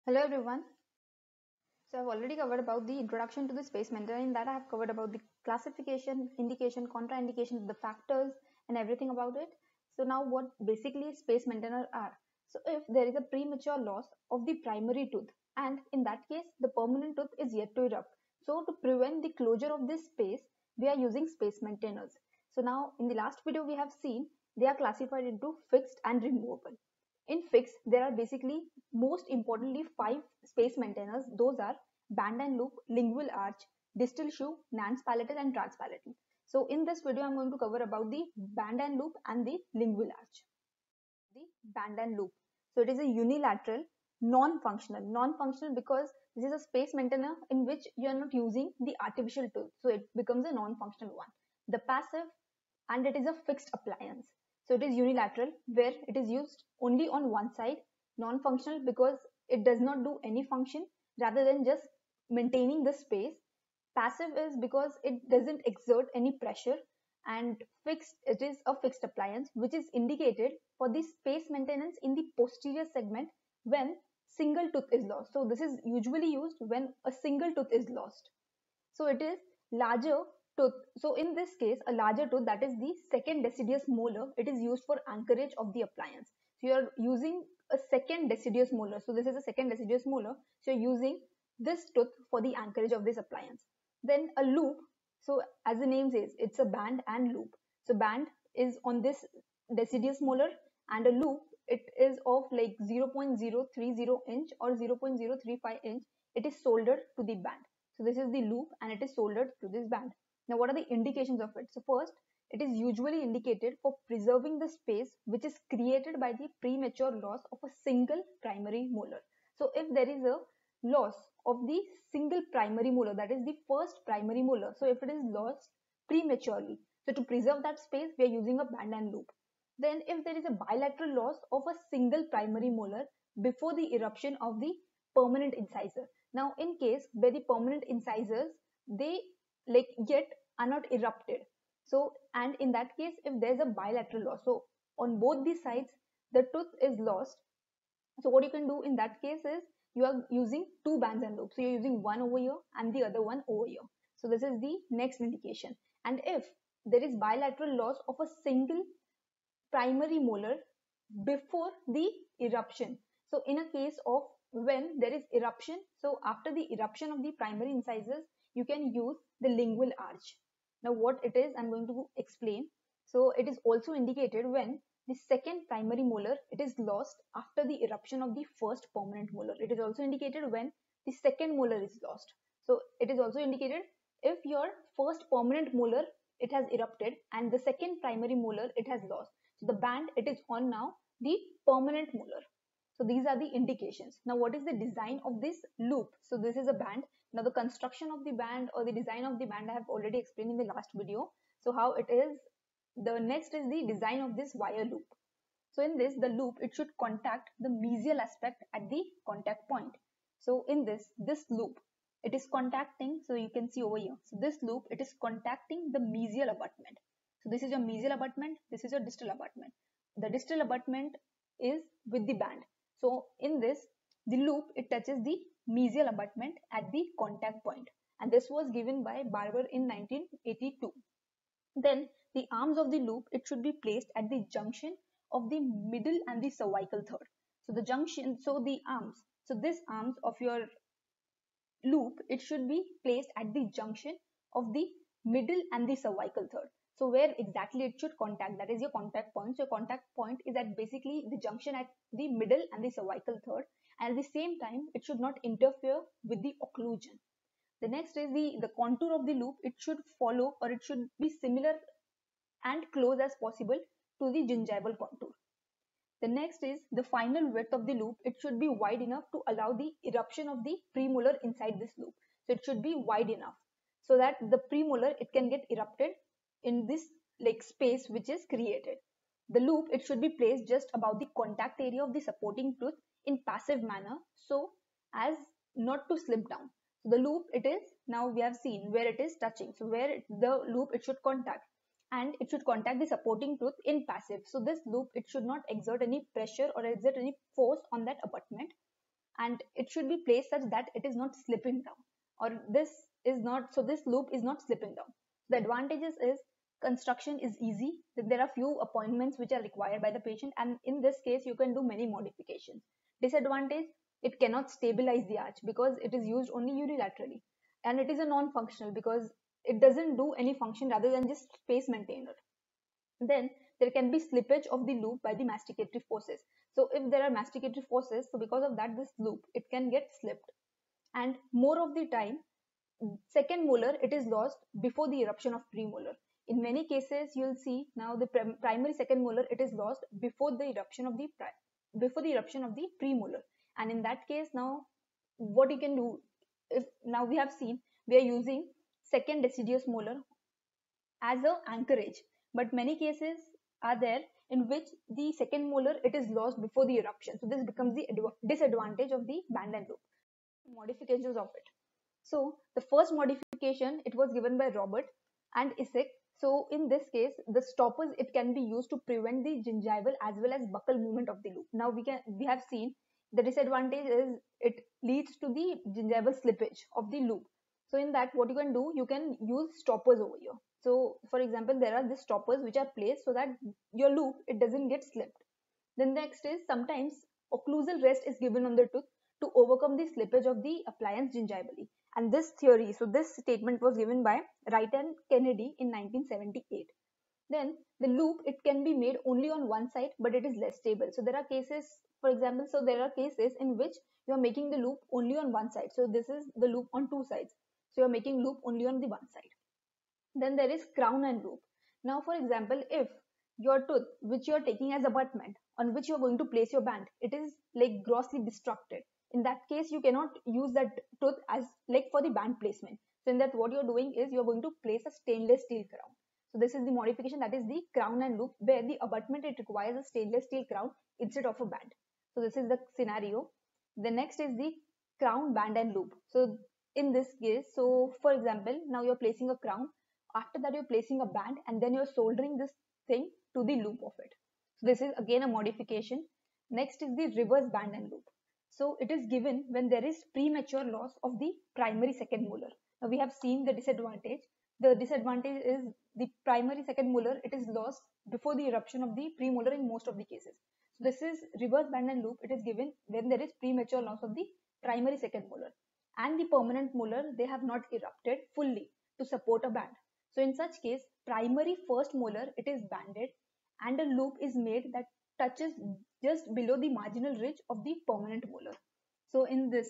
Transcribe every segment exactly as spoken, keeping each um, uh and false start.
Hello everyone. So I've already covered about the introduction to the space maintainer. In that I have covered about the classification, indication, contraindication, the factors and everything about it. So now what basically space maintainer are. So if there is a premature loss of the primary tooth and in that case the permanent tooth is yet to erupt. So to prevent the closure of this space we are using space maintainers. So now in the last video we have seen they are classified into fixed and removable. In fixed, there are basically most importantly five space maintainers. Those are band and loop, lingual arch, distal shoe, nance palatal and transpalatal. So in this video, I'm going to cover about the band and loop and the lingual arch. The band and loop. So it is a unilateral, non-functional. Non-functional because this is a space maintainer in which you are not using the artificial tooth. So it becomes a non-functional one. The passive, and it is a fixed appliance. So it is unilateral where it is used only on one side, non-functional because it does not do any function rather than just maintaining the space. Passive is because it doesn't exert any pressure, and fixed, it is a fixed appliance which is indicated for the space maintenance in the posterior segment when single tooth is lost. So this is usually used when a single tooth is lost. So it is larger tooth. So in this case, a larger tooth, that is the second deciduous molar, it is used for anchorage of the appliance. So you are using a second deciduous molar. So this is a second deciduous molar. So you're using this tooth for the anchorage of this appliance. Then a loop. So as the name says, it's a band and loop. So band is on this deciduous molar and a loop, it is of like zero point zero three zero inch or zero point zero three five inch. It is soldered to the band. So this is the loop and it is soldered to this band. Now what are the indications of it? So first, it is usually indicated for preserving the space which is created by the premature loss of a single primary molar. So if there is a loss of the single primary molar, that is the first primary molar, so if it is lost prematurely, so to preserve that space we are using a band and loop. Then if there is a bilateral loss of a single primary molar before the eruption of the permanent incisor. Now in case where the permanent incisors, they like yet are not erupted, so and in that case if there's a bilateral loss, so on both the sides the tooth is lost, so what you can do in that case is you are using two bands and loops. So you're using one over here and the other one over here. So this is the next indication. And if there is bilateral loss of a single primary molar before the eruption. So in a case of when there is eruption, so after the eruption of the primary incisors, you can use the lingual arch. Now what it is, I'm going to explain. So it is also indicated when the second primary molar, it is lost after the eruption of the first permanent molar. It is also indicated when the second molar is lost. So it is also indicated if your first permanent molar, it has erupted and the second primary molar, it has lost. So the band, it is on now the permanent molar. So these are the indications. Now what is the design of this loop? So this is a band. Now the construction of the band or the design of the band I have already explained in the last video. So how it is, the next is the design of this wire loop. So in this, the loop, it should contact the mesial aspect at the contact point. So in this, this loop, it is contacting, so you can see over here. So this loop, it is contacting the mesial abutment. So this is your mesial abutment, this is your distal abutment. The distal abutment is with the band. So in this, the loop, it touches the mesial abutment at the contact point. And this was given by Barber in nineteen eighty-two. Then the arms of the loop, it should be placed at the junction of the middle and the cervical third. So the junction, so the arms, so this arms of your loop, it should be placed at the junction of the middle and the cervical third. So where exactly it should contact, that is your contact point. So your contact point is at basically the junction at the middle and the cervical third, and at the same time it should not interfere with the occlusion. The next is the, the contour of the loop, it should follow or it should be similar and close as possible to the gingival contour. The next is the final width of the loop, it should be wide enough to allow the eruption of the premolar inside this loop. So it should be wide enough so that the premolar, it can get erupted in this like space which is created. The loop, it should be placed just above the contact area of the supporting tooth in passive manner so as not to slip down. So the loop, it is, now we have seen where it is touching. So where the loop, it should contact, and it should contact the supporting tooth in passive. So this loop, it should not exert any pressure or exert any force on that abutment. and it should be placed such that it is not slipping down, or this is not, so this loop is not slipping down. The advantages is construction is easy, there are few appointments which are required by the patient, and in this case you can do many modifications. Disadvantage, it cannot stabilize the arch because it is used only unilaterally, and it is a non-functional because it doesn't do any function rather than just space maintainer. Then there can be slippage of the loop by the masticatory forces. So if there are masticatory forces, so because of that, this loop, it can get slipped. And more of the time, second molar, it is lost before the eruption of premolar. In many cases, you'll see now the prim primary second molar, it is lost before the eruption of the before the eruption of the premolar. And in that case, now what you can do, if now we have seen we are using second deciduous molar as a anchorage, but many cases are there in which the second molar, it is lost before the eruption. So this becomes the disadvantage of the band and loop. Modifications of it. So the first modification, it was given by Robert and Isaac. So in this case, the stoppers, it can be used to prevent the gingival as well as buccal movement of the loop. Now we can we have seen the disadvantage is it leads to the gingival slippage of the loop. So in that, what you can do, you can use stoppers over here. So for example, there are these stoppers which are placed so that your loop, it doesn't get slipped. Then next is sometimes occlusal rest is given on the tooth to overcome the slippage of the appliance gingivally. And this theory, so this statement was given by Wright and Kennedy in nineteen seventy-eight. Then the loop, it can be made only on one side, but it is less stable. So there are cases, for example, so there are cases in which you are making the loop only on one side. So this is the loop on two sides. So you are making loop only on the one side. Then there is crown and loop. Now, for example, if your tooth, which you are taking as abutment, on which you are going to place your band, it is like grossly destructed. In that case, you cannot use that tooth as like for the band placement. So in that, what you're doing is you're going to place a stainless steel crown. So this is the modification, that is the crown and loop, where the abutment, it requires a stainless steel crown instead of a band. So this is the scenario. The next is the crown, band and loop. So in this case, so for example, now you're placing a crown. After that, you're placing a band and then you're soldering this thing to the loop of it. So this is again a modification. Next is the reverse band and loop. So it is given when there is premature loss of the primary second molar. Now we have seen the disadvantage. The disadvantage is the primary second molar, it is lost before the eruption of the premolar in most of the cases. So this is reverse band and loop. It is given when there is premature loss of the primary second molar and the permanent molar, they have not erupted fully to support a band. So in such case, primary first molar, it is banded and a loop is made that touches just below the marginal ridge of the permanent molar. So in this,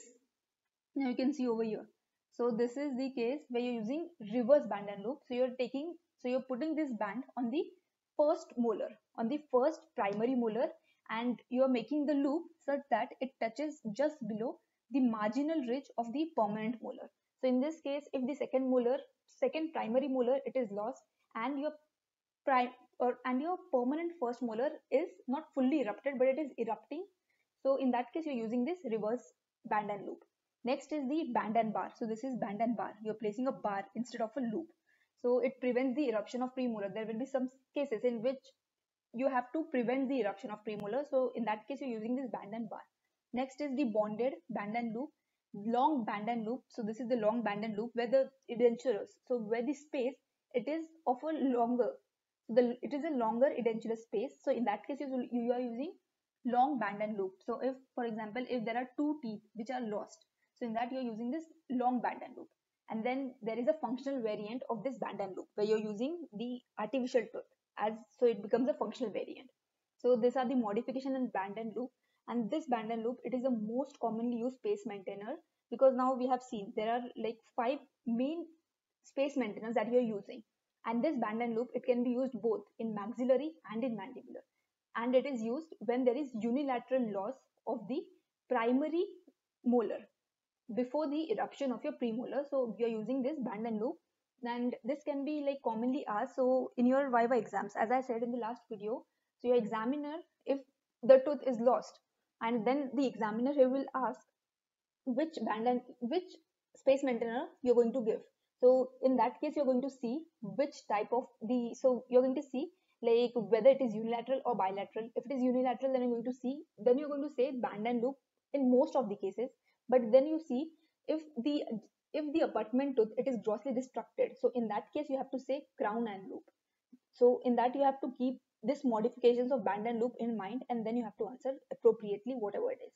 now you can see over here. So this is the case where you're using reverse band and loop. So you're taking, so you're putting this band on the first molar, on the first primary molar, and you're making the loop such that it touches just below the marginal ridge of the permanent molar. So in this case, if the second molar, second primary molar, it is lost and your prime or and your permanent first molar is not fully erupted, but it is erupting. So in that case, you're using this reverse band and loop. Next is the band and bar. So this is band and bar. You're placing a bar instead of a loop. So it prevents the eruption of premolar. There will be some cases in which you have to prevent the eruption of premolar. So in that case, you're using this band and bar. Next is the bonded band and loop, long band and loop. So this is the long band and loop where the edentulous, so where the space, it is of a longer, the it is a longer edentulous space. So in that case, you, you are using long band and loop. So if, for example, if there are two teeth which are lost, so in that you're using this long band and loop. And then there is a functional variant of this band and loop where you're using the artificial tooth as, so it becomes a functional variant. So these are the modification in band and loop. And this band and loop, it is the most commonly used space maintainer, because now we have seen there are like five main space maintainers that you're using. And this band and loop, it can be used both in maxillary and in mandibular. And it is used when there is unilateral loss of the primary molar before the eruption of your premolar. So you're using this band and loop, and this can be like commonly asked. So in your Viva exams, as I said in the last video, so your examiner, if the tooth is lost, and then the examiner, he will ask which band and which space maintainer you're going to give. So in that case, you're going to see which type of the, so you're going to see like whether it is unilateral or bilateral. If it is unilateral, then you're going to see, then you're going to say band and loop in most of the cases. But then you see, if the if the abutment tooth it is grossly destructed, so in that case you have to say crown and loop. So in that you have to keep this modifications of band and loop in mind, and then you have to answer appropriately whatever it is.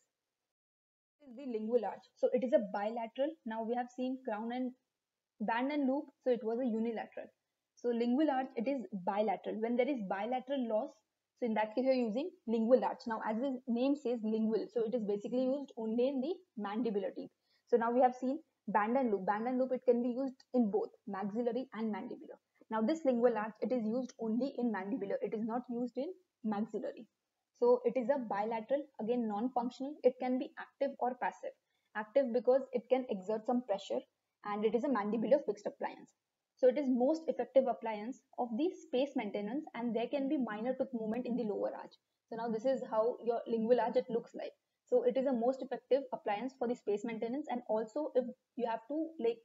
This is the lingual arch. So it is a bilateral. Now we have seen crown and band and loop, so it was a unilateral. So lingual arch, it is bilateral. When there is bilateral loss, so in that case you're using lingual arch. Now as the name says lingual, so it is basically used only in the mandibular teeth. So now we have seen band and loop. Band and loop, it can be used in both maxillary and mandibular. Now this lingual arch, it is used only in mandibular. It is not used in maxillary. So it is a bilateral, again non-functional. It can be active or passive. Active because it can exert some pressure, and it is a mandibular fixed appliance. So it is most effective appliance of the space maintenance, and there can be minor tooth movement in the lower arch. So now this is how your lingual arch it looks like. So it is a most effective appliance for the space maintenance, and also if you have to like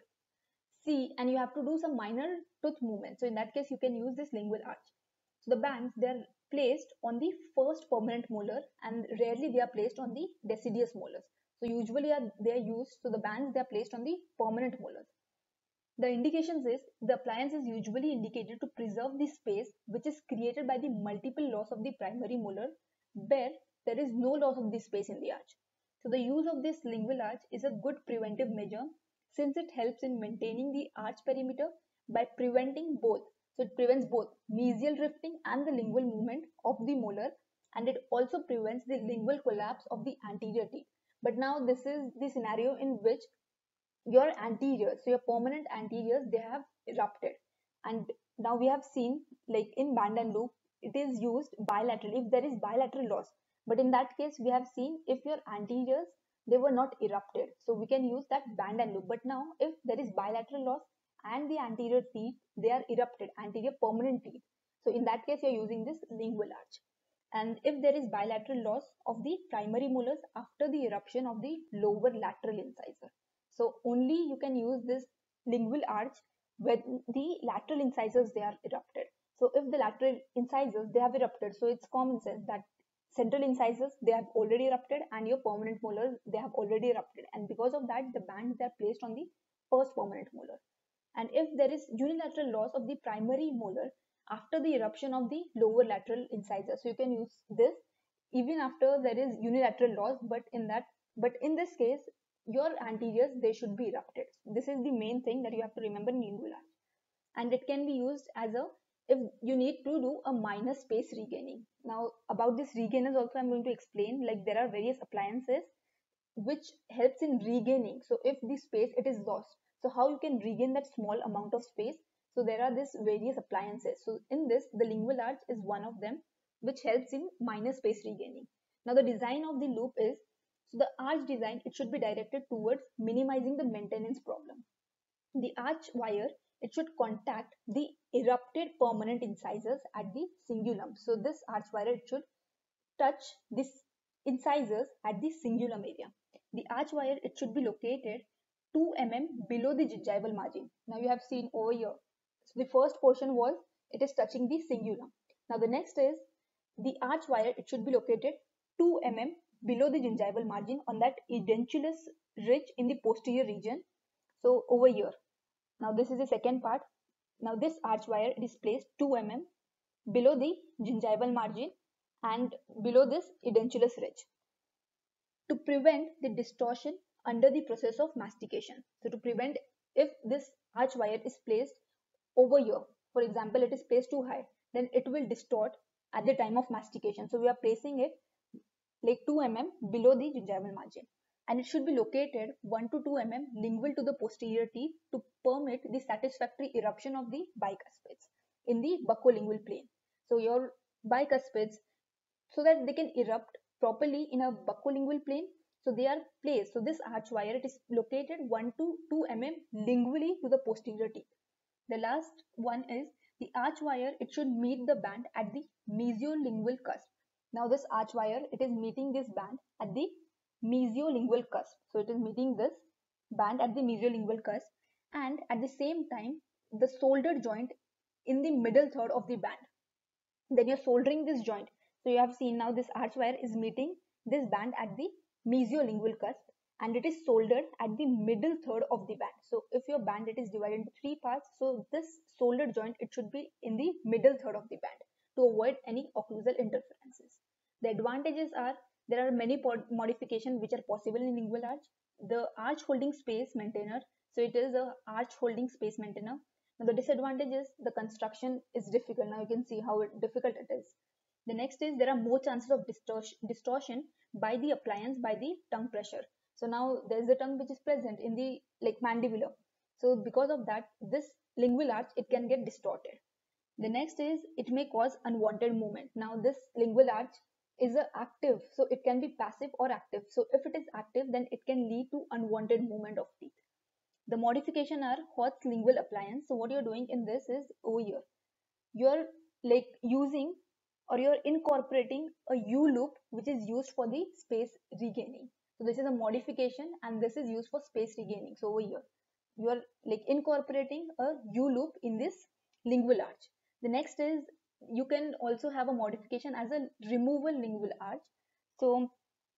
see and you have to do some minor tooth movement, so in that case you can use this lingual arch. So the bands, they are placed on the first permanent molar, and rarely they are placed on the deciduous molars. So usually are, they are used, so the bands they are placed on the permanent molars. The indications is the appliance is usually indicated to preserve the space which is created by the multiple loss of the primary molar, where there is no loss of the space in the arch. So the use of this lingual arch is a good preventive measure, since it helps in maintaining the arch perimeter by preventing both. So it prevents both mesial rifting and the lingual movement of the molar, and it also prevents the lingual collapse of the anterior teeth. But now this is the scenario in which your anteriors, so your permanent anteriors, they have erupted. And now we have seen, like in band and loop, it is used bilaterally if there is bilateral loss. But in that case, we have seen if your anteriors, they were not erupted, so we can use that band and loop. But now if there is bilateral loss and the anterior teeth, they are erupted, anterior permanent teeth, so in that case you're using this lingual arch. And if there is bilateral loss of the primary molars after the eruption of the lower lateral incisor, so only you can use this lingual arch when the lateral incisors they are erupted. So if the lateral incisors they have erupted, so it's common sense that central incisors they have already erupted and your permanent molars they have already erupted, and because of that the bands they are placed on the first permanent molar. And if there is unilateral loss of the primary molar after the eruption of the lower lateral incisor, so you can use this even after there is unilateral loss, but in that but in this case your anteriors they should be erupted. This is the main thing that you have to remember in lingual arch. And it can be used as a if you need to do a minor space regaining. Now about this regainers also I'm going to explain, like there are various appliances which helps in regaining. So if the space it is lost, so how you can regain that small amount of space, so there are these various appliances. So in this the lingual arch is one of them which helps in minor space regaining. Now the design of the loop is, so the arch design it should be directed towards minimizing the maintenance problem. The arch wire it should contact the erupted permanent incisors at the cingulum. So this arch wire it should touch this incisors at the cingulum area. The arch wire it should be located two millimeters below the gingival margin. Now you have seen over here. So the first portion was it is touching the cingulum. Now the next is the arch wire it should be located two millimeters below the gingival margin on that edentulous ridge in the posterior region. So over here. Now this is the second part. Now this arch wire it is placed two millimeters below the gingival margin and below this edentulous ridge to prevent the distortion under the process of mastication. So to prevent if this arch wire is placed over here, for example it is placed too high, then it will distort at the time of mastication. So we are placing it like two millimeters below the gingival margin, and it should be located one to two millimeters lingual to the posterior teeth to permit the satisfactory eruption of the bicuspids in the buccolingual plane. So your bicuspids, so that they can erupt properly in a buccolingual plane, so they are placed. So this arch wire it is located one to two millimeters lingually to the posterior teeth. The last one is the arch wire it should meet the band at the mesiolingual cusp. Now this arch wire it is meeting this band at the mesiolingual cusp. So it is meeting this band at the mesiolingual cusp, and at the same time the solder joint in the middle third of the band. Then you're soldering this joint. So you have seen now this arch wire is meeting this band at the mesiolingual cusp, and it is soldered at the middle third of the band. So if your band it is divided into three parts, so this soldered joint it should be in the middle third of the band to avoid any occlusal interferences. The advantages are there are many modifications which are possible in lingual arch. The arch holding space maintainer, so it is a arch holding space maintainer. Now the disadvantage is the construction is difficult. Now you can see how difficult it is. The next is there are more chances of distortion by the appliance by the tongue pressure. So now there is a tongue which is present in the like mandibular. So because of that, this lingual arch it can get distorted. The next is it may cause unwanted movement. Now this lingual arch is a active, so it can be passive or active. So if it is active, then it can lead to unwanted movement of teeth. The modification are Hoth's lingual appliance. So what you're doing in this is over here, you're like using or you're incorporating a U-loop which is used for the space regaining. So this is a modification and this is used for space regaining. So over here, you're like incorporating a U-loop in this lingual arch. The next is you can also have a modification as a removal lingual arch. So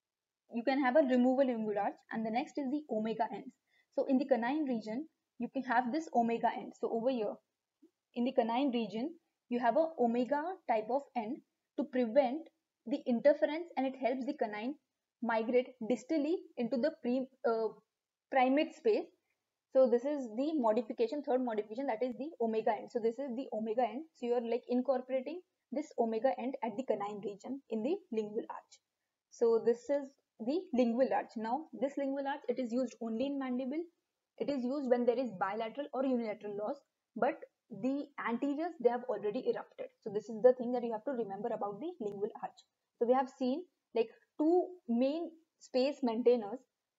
you can have a removal lingual arch, and the next is the omega ends. So in the canine region, you can have this omega end. So over here, in the canine region, you have a omega type of end to prevent the interference, and it helps the canine migrate distally into the pre, uh, primate space. So this is the modification, third modification, that is the omega end. So this is the omega end. So you are like incorporating this omega end at the canine region in the lingual arch. So this is the lingual arch. Now this lingual arch, it is used only in mandible. It is used when there is bilateral or unilateral loss, but the anteriors they have already erupted. So this is the thing that you have to remember about the lingual arch. So we have seen like two main space maintainers.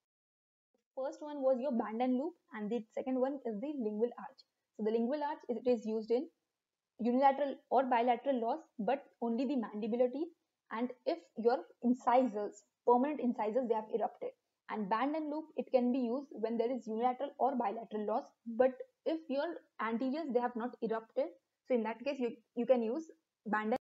First one was your band and loop, and the second one is the lingual arch. So the lingual arch is, it is used in unilateral or bilateral loss, but only the mandibular teeth, and if your incisors, permanent incisors, they have erupted. And band and loop, it can be used when there is unilateral or bilateral loss, but if your anteriors they have not erupted, so in that case you, you can use band and